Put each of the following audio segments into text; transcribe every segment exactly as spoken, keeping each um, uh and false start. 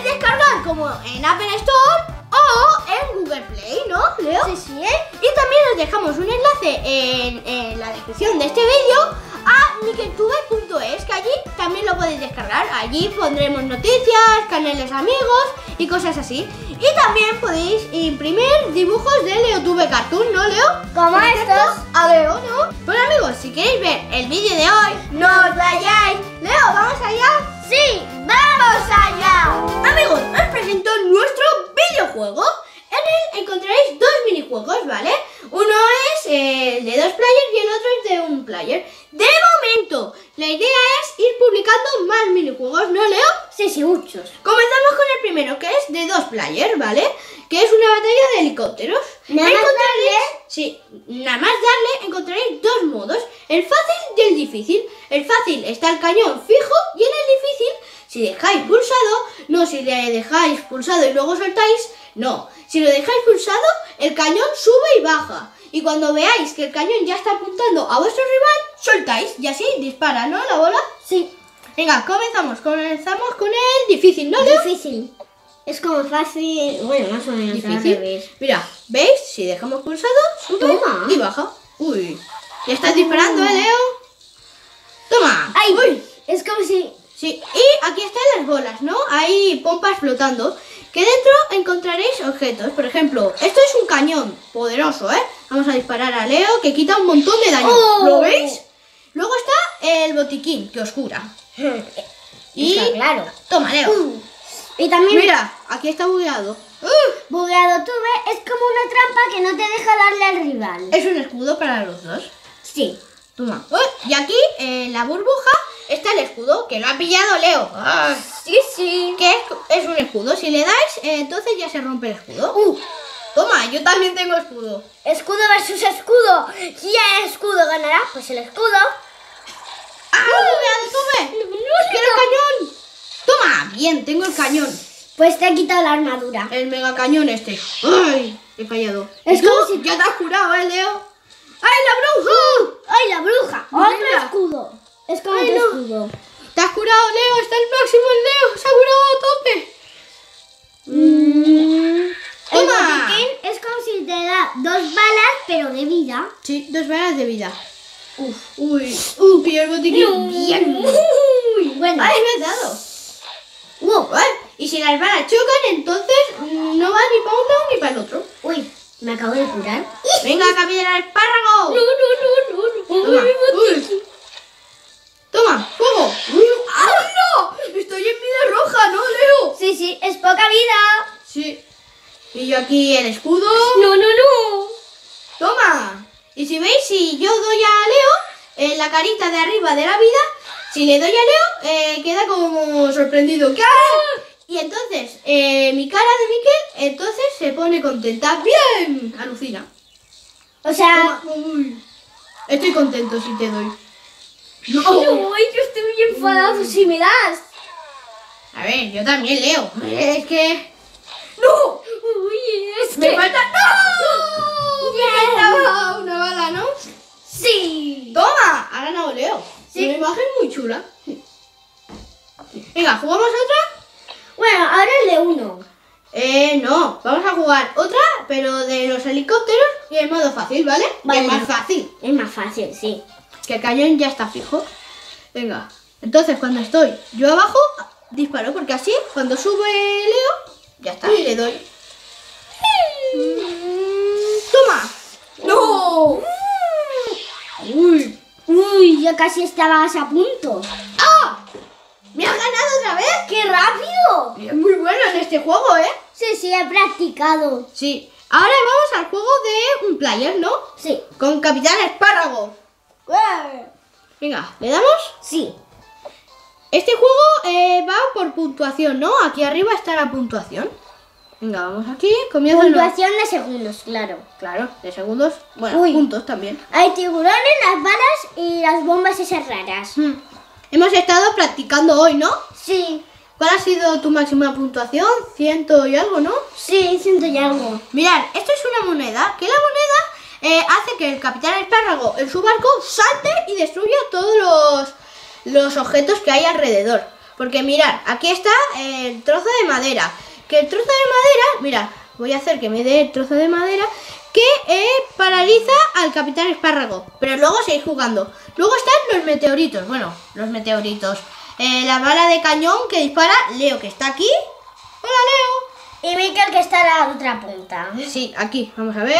podéis descargar como en Apple Store o en Google Play, ¿no, Leo? Sí, sí, ¿eh? Y también os dejamos un enlace en, en la descripción de este vídeo a nikeltube punto es, que allí también lo podéis descargar. Allí pondremos noticias, canales amigos y cosas así. Y también podéis imprimir dibujos de LeoTube Cartoon, ¿no, Leo? Como Por estos. ejemplo, a Leo, ¿no? Bueno, amigos, si queréis ver el vídeo de hoy, no os vayáis. Leo, ¿vamos allá? ¡Sí! ¡Vamos allá! Amigos, os presento nuestro videojuego. En él encontraréis dos minijuegos, ¿vale? Uno es eh, de dos players y el otro es de un player. De momento, la idea es ir publicando más minijuegos, ¿no, Leo? Sí, sí, muchos. Comenzamos con el primero, que es de dos players, ¿vale? Que es una batalla de helicópteros. Nada más darle. Sí, nada más darle encontraréis dos modos, el fácil y el difícil. El fácil está el cañón fijo y en el difícil, si dejáis pulsado, no si le dejáis pulsado y luego soltáis, no. Si lo dejáis pulsado, el cañón sube y baja. Y cuando veáis que el cañón ya está apuntando a vuestro rival, soltáis y así dispara, ¿no? La bola. Sí. Venga, comenzamos. Comenzamos con el difícil, ¿no, Leo? Difícil. Es como fácil. Bueno, más o menos. Difícil. Mira, ¿veis? Si dejamos pulsado, sube Toma. y baja. Uy, ya estás disparando, ¿eh, Leo? Toma. ¡Ay! Uy. Es como si. Sí, y aquí están las bolas, ¿no? Hay pompas flotando, que dentro encontraréis objetos. Por ejemplo, esto es un cañón poderoso, ¿eh? Vamos a disparar a Leo, que quita un montón de daño. Oh. ¿Lo veis? Luego está el botiquín, que os cura. Y Está claro. toma, Leo. Uh. Y también. Mira, aquí está bugueado. Uh, Bugueado tuve es como una trampa que no te deja darle al rival. es un escudo para los dos. Sí. Toma. Uh, y aquí, en la burbuja, está el escudo, que lo ha pillado Leo. Ah. Sí, sí. Que es, es un escudo. Si le dais, eh, entonces ya se rompe el escudo. Uh, toma, yo también tengo escudo. Escudo versus escudo. ¿Quién escudo ganará? Pues el escudo. ¡Ah, bugueado, tuve! ¡Quiero el cañón! Toma, bien, tengo el cañón. Pues te ha quitado la armadura. El mega cañón este. ¡Ay! He fallado. Es ¿Y tú? como si- Ya te has curado, ¿eh, Leo? ¡Ay, la bruja! ¡Ay, la bruja! Mira. Otro escudo. Es como Ay, otro no. escudo. Te has curado, Leo. Está el máximo el Leo. Se ha curado a tope. Mm. El Toma. botiquín es como si te da dos balas, pero de vida. Sí, dos balas de vida. Uf, uy, uh, pillo el botiquín. Bien. Uy, bueno. ¡Ay, me has dado! Uh, ¿eh? Y si las balas chocan, entonces mm, no va ni para uno ni para el otro. Uy, me acabo de curar. Venga, capitán espárrago. No, no, no, no, no. Toma, Uy, uy. Toma, fuego. ¡Ay, no! Estoy en vida roja, ¿no, Leo? Sí, sí, es poca vida. Sí. Y yo aquí el escudo. No, no, no. Toma. Y si veis, si yo doy a Leo en la carita de arriba de la vida, si le doy a Leo, eh, queda como sorprendido. ¿Qué? Y entonces, eh, mi cara de Miquel, entonces se pone contenta. ¡Bien! Alucina. O sea, Toma. Uy. Estoy contento si te doy. no, ay, yo estoy muy enfadado si me das. A ver, yo también, Leo. Es que... No. Uy, es Me que... falta... ¡No! Bien. Me faltaba una bala, ¿no? Sí. ¡Toma! Ha ganado Leo. Sí. Una imagen muy chula. Venga, ¿jugamos otra? Bueno, ahora el de uno. Eh, no. Vamos a jugar otra, pero de los helicópteros y en modo fácil, ¿vale? Vale. Es más fácil. Es más fácil, sí. Que el cañón ya está fijo. Venga. Entonces, cuando estoy yo abajo, disparo, porque así, cuando sube Leo, ya está, le doy. ¡Toma! ¡No! ¡Uy! Uy, ya casi estabas a punto. ¡Ah! ¡Me has ganado otra vez! ¡Qué rápido! Es muy bueno en este juego, ¿eh? Sí, sí, he practicado. Sí. Ahora vamos al juego de un player, ¿no? Sí. Con Capitán Espárrago. Venga, ¿le damos? Sí. Este juego eh, va por puntuación, ¿no? Aquí arriba está la puntuación. Venga, vamos aquí. Comienza el- Puntuación de segundos, claro. Claro, de segundos. Bueno, Uy. puntos también. Hay tiburones, las balas y las bombas esas raras. Hmm. Hemos estado practicando hoy, ¿no? Sí. ¿Cuál ha sido tu máxima puntuación? Ciento y algo, ¿no? Sí, ciento y algo. Mirad, esto es una moneda, que la moneda eh, hace que el Capitán Espárrago en su barco salte y destruya todos los, los objetos que hay alrededor. Porque mirad, aquí está el trozo de madera. Que el trozo de madera, mirad, voy a hacer que me dé el trozo de madera que eh, paraliza al Capitán Espárrago. Pero luego seguís jugando. Luego están los meteoritos. Bueno, los meteoritos. Eh, la bala de cañón que dispara Leo, que está aquí. Hola, Leo. Y Mikel, que está a la otra punta. Sí, aquí, vamos a ver.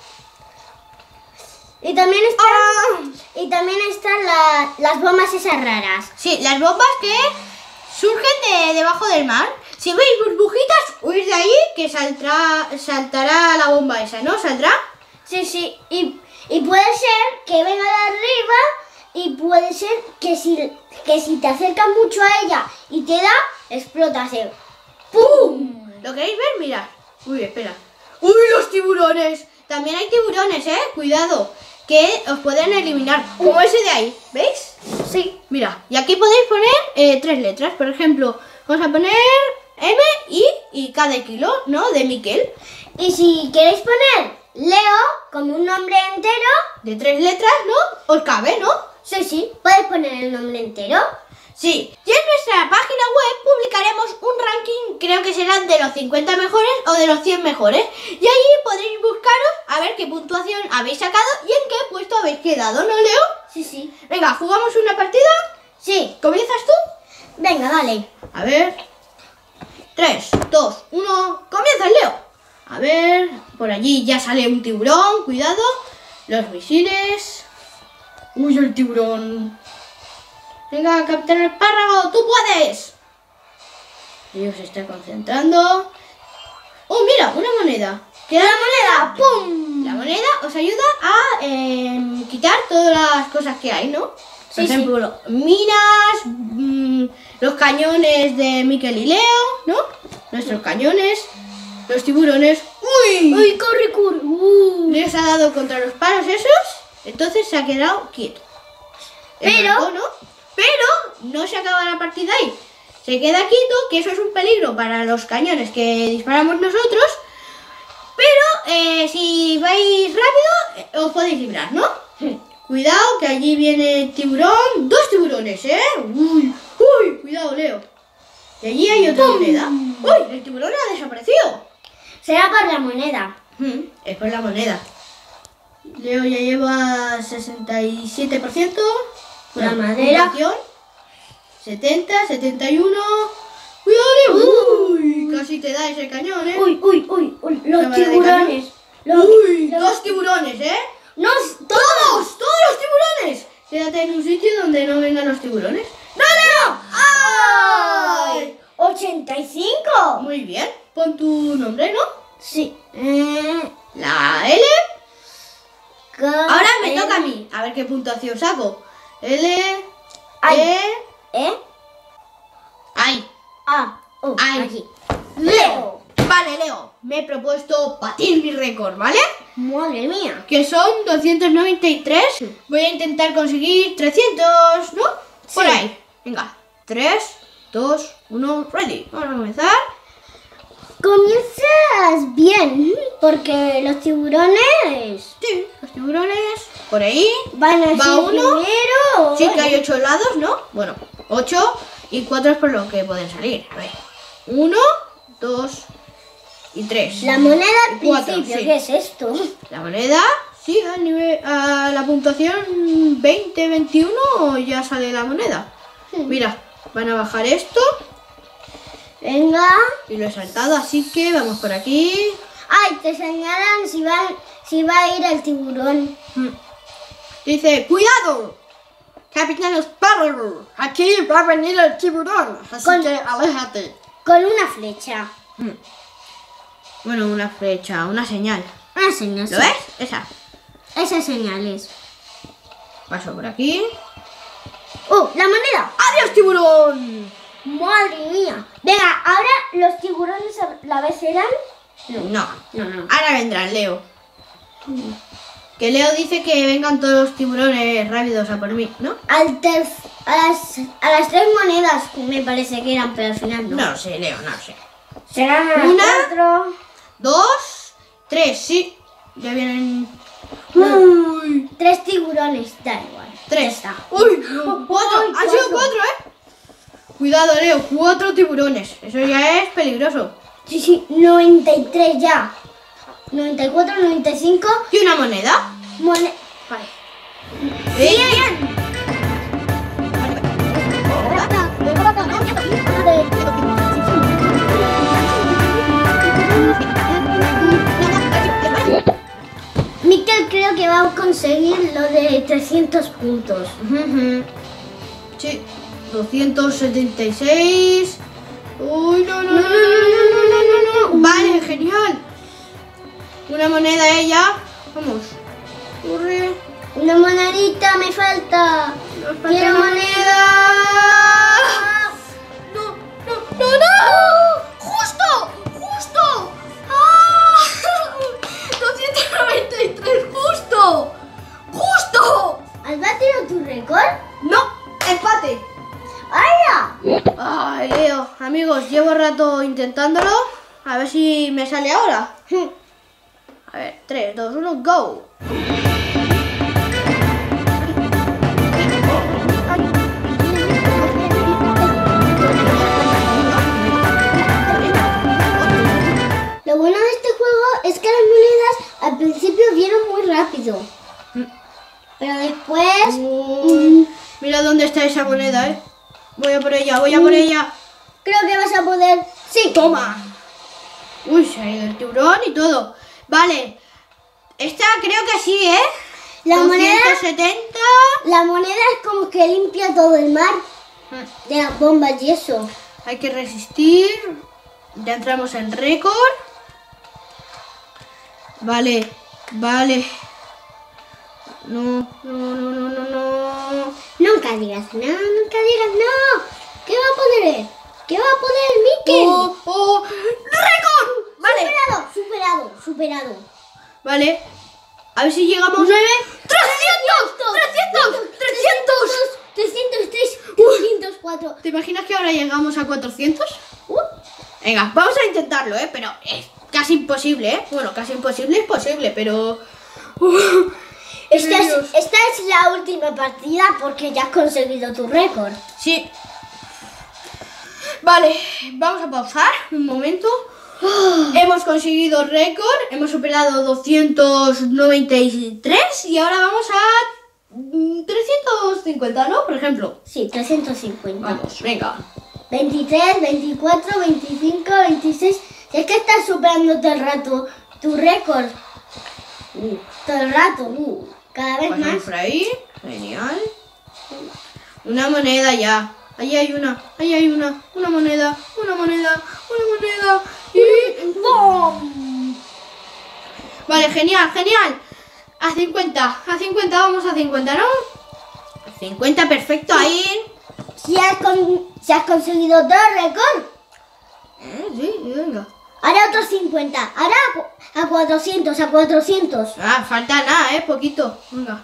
Y también están, ¡Ah! y también están la- las bombas esas raras. Sí, las bombas que surgen de debajo del mar. Si veis burbujitas, huid de ahí que saldrá, saltará la bomba esa, ¿no? ¿Saldrá? Sí, sí. Y, y puede ser que venga de arriba y puede ser que si, que si te acercas mucho a ella y te da, explota así. ¡Pum! ¿Lo queréis ver? Mirad. Uy, espera. ¡Uy, los tiburones! También hay tiburones, ¿eh? Cuidado, que os pueden eliminar. Como ese de ahí, ¿veis? Sí. Mira, y aquí podéis poner eh, tres letras. Por ejemplo, vamos a poner M, I y K de kilo, ¿no? De Mikel. Y si queréis poner Leo como un nombre entero, De tres letras, ¿no? Os cabe, ¿no? sí, sí, podéis poner el nombre entero. Sí. Y en nuestra página web publicaremos un ranking, creo que serán de los cincuenta mejores o de los cien mejores. Y allí podréis buscaros a ver qué puntuación habéis sacado y en qué puesto habéis quedado, ¿no, Leo? Sí, sí. Venga, ¿jugamos una partida? Sí. ¿Comienzas tú? Venga, dale. A ver. tres, dos, uno. ¡Comienza, Leo! A ver, por allí ya sale un tiburón, cuidado. Los misiles. Uy, el tiburón. Venga, Capitán Espárrago, tú puedes. Leo se está concentrando. Oh, mira, una moneda. ¿Qué es la moneda? ¡Pum! La moneda os ayuda a eh, quitar todas las cosas que hay, ¿no? Por Sí, ejemplo, minas, mm, los cañones de Mikel y Leo, ¿no? Nuestros cañones, los tiburones. ¡Uy! Uy, corre, corre. Uh. Les ha dado contra los palos esos, entonces se ha quedado quieto. El Pero- barco, ¿no? Pero no se acaba la partida ahí. Se queda quieto, que eso es un peligro para los cañones que disparamos nosotros. Pero eh, si vais rápido, eh, os podéis librar, ¿no? Cuidado, que allí viene el tiburón. Dos tiburones, ¿eh? Uy, uy, cuidado, Leo. Y allí hay otra moneda. Uy, el tiburón ha desaparecido. Será por la moneda. Mm, es por la moneda. Leo ya lleva sesenta y siete por ciento. La madera. Puntuación, setenta, setenta y uno. ¡Cuidado, Leo! Uy, casi te da ese cañón, ¿eh? Uy, uy, uy, uy, los Cámara de tiburones. Los, Uy, los- dos tiburones, ¿eh? no, ¡Todos! ¡Todos los tiburones! Quédate en un sitio donde no vengan los tiburones. ¡No, Leo! ¡Ay! ochenta y cinco. Muy bien. Pon tu nombre, ¿no? Sí. Eh, La L. K- Ahora me L- toca a mí. A ver qué puntuación saco. L. Ay. E. ¿Eh? Ay. Ah, oh, Ay. aquí. Leo. Vale, Leo. Me he propuesto batir mi récord, ¿vale? Madre mía. Que son doscientos noventa y tres. Voy a intentar conseguir trescientos, ¿no? Por Sí. ahí. Venga. tres, dos, uno, ready. Vamos a comenzar. Comienzas bien, porque los tiburones Sí, los tiburones. Por ahí. van a Va ser uno. primero. Sí que hay ocho lados, ¿no? Bueno, ocho y cuatro es por lo que pueden salir. A ver. Uno, dos y tres. La moneda al Cuatro, principio, sí. ¿qué es esto? La moneda, sí, a, nivel, a la puntuación veinte, veintiuno ya sale la moneda. Mira, van a bajar esto Venga. y lo he saltado, así que vamos por aquí. Ay, te señalan si va, si va a ir el tiburón. Mm. Dice, cuidado, Capitán Sparrow, aquí va a venir el tiburón, así Con- que aléjate. Con una flecha. Mm. Bueno, una flecha, una señal. Una señal. ¿Lo ves? Esa. Esas señales. Paso por aquí. ¡Oh, la moneda! ¡Adiós, tiburón! ¡Madre mía! Venga, ahora los tiburones a la vez serán... No, No, no. ahora vendrán, Leo. Que Leo dice que vengan todos los tiburones rápidos a por mí, ¿no? Al ter- a, las, a las tres monedas me parece que eran, pero al final no. No lo sé, Leo, no lo sé. Serán a las Una. cuatro. Dos, tres, sí. Ya vienen. Uy, Tres tiburones, da igual. tres. Ya está. Uy, cuatro. Uy, Han sido cuatro. cuatro, ¿eh? Cuidado, Leo, cuatro tiburones. Eso ya es peligroso. Sí, sí, noventa y tres ya. noventa y cuatro, noventa y cinco. ¿Y una moneda? Mone Vale. ¡Bien! Mikel creo que va a conseguir lo de trescientos puntos. Sí, doscientos setenta y seis. Uy, no, no, no, no, no, no, no, no. Vale, genial. Una moneda ella. Vamos. Corre. Una monedita me falta. Nos falta Quiero una moneda. No, no, no, no. ¡Justo! ¡Justo! ¡Ah! doscientos noventa y tres, justo. ¡Justo! ¿Has batido tu récord? No, empate. ¡Hala! Ay, Leo, amigos, llevo rato intentándolo. A ver si me sale ahora. A ver, tres, dos, uno, go. Lo bueno de este juego es que las monedas al principio vienen muy rápido. Pero después... Uy, mira dónde está esa moneda, eh. Voy a por ella, voy a por ella. Creo que vas a poder... Sí. Toma. Uy, se ha ido el tiburón y todo. Vale. Esta creo que sí, ¿eh? La moneda, doscientos setenta. la moneda es como que limpia todo el mar de las bombas y eso. Hay que resistir. Ya entramos en récord. Vale, vale. No, no, no, no, no, no. Nunca digas no, nunca digas no. ¿Qué va a poner él? ¿Qué va a poner Mikel? Oh, oh. ¡Récord! Vale, Superado, superado, superado. vale. A ver si llegamos. Nueve. ¡trescientos! ¡trescientos! ¡trescientos! trescientos tres, trescientos cuatro. ¿Te imaginas que ahora llegamos a cuatrocientos? Uh, Venga, vamos a intentarlo, ¿eh? Pero es casi imposible, ¿eh? Bueno, casi imposible es posible, pero... Uh, esta, es, Dios. esta es la última partida porque ya has conseguido tu récord. Sí. Vale, vamos a pausar un momento. Hemos conseguido récord, hemos superado doscientos noventa y tres y ahora vamos a mm, trescientos cincuenta, ¿no? Por ejemplo. Sí, trescientos cincuenta. Vamos, venga. veintitrés, veinticuatro, veinticinco, veintiséis. Si es que estás superando todo el rato tu récord. Uh, Todo el rato. Uh, cada vez pasamos más. por ahí. Genial. Una moneda ya. Ahí hay una, ahí hay una, una moneda, una moneda, una moneda y ¡bom! Vale, genial, genial. A cincuenta, a cincuenta, vamos a cincuenta, ¿no? A cincuenta, perfecto, ahí. Si has, con- si has conseguido todo el récord. Eh, sí, venga. Ahora otros cincuenta. Ahora a cu- a cuatrocientos, a cuatrocientos. Ah, falta nada, eh, poquito. Venga.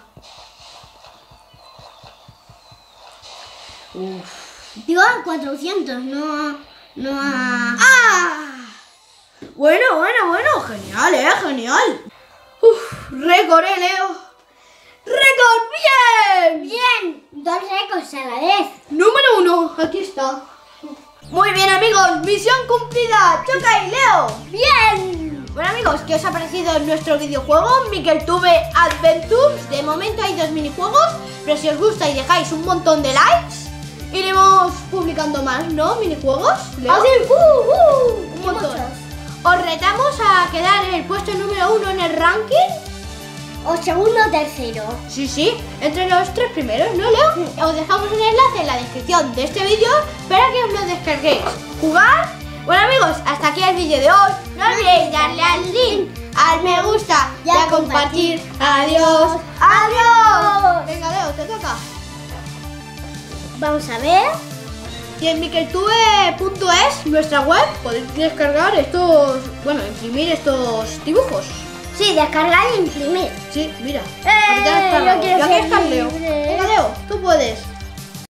Uf. Digo a cuatrocientos, no a... No a... ¡Ah! Bueno, bueno, bueno, genial, eh, genial. Uf, récord, eh, Leo. ¡Récord! ¡Bien! Bien, dos récords a la vez. Número uno, aquí está. Muy bien, amigos, misión cumplida. Choca y Leo. Bien. Bueno, amigos, ¿qué os ha parecido nuestro videojuego MikelTube Adventures? De momento hay dos minijuegos, pero si os gusta y dejáis un montón de likes, iremos publicando más, ¿no? Minijuegos. Leo. Así, uh, uh, Un y montón. muchos. Os retamos a quedar en el puesto número uno en el ranking. O segundo o tercero. Sí, sí, entre los tres primeros, ¿no, Leo? Os dejamos un enlace en la descripción de este vídeo para que os lo descarguéis. ¿Jugar? Bueno, amigos, hasta aquí el vídeo de hoy. No olvidéis darle al link, al me gusta y a compartir. Adiós. Adiós. Venga, Leo, te toca. Vamos a ver. Y en mikeltube punto es, nuestra web, podéis descargar estos, bueno, imprimir estos dibujos. Sí, descargar e imprimir. Sí, mira. ¡Eh! Capitán Espartaco. Yo quiero Y aquí ser está Leo. libre. Venga, Leo, tú puedes.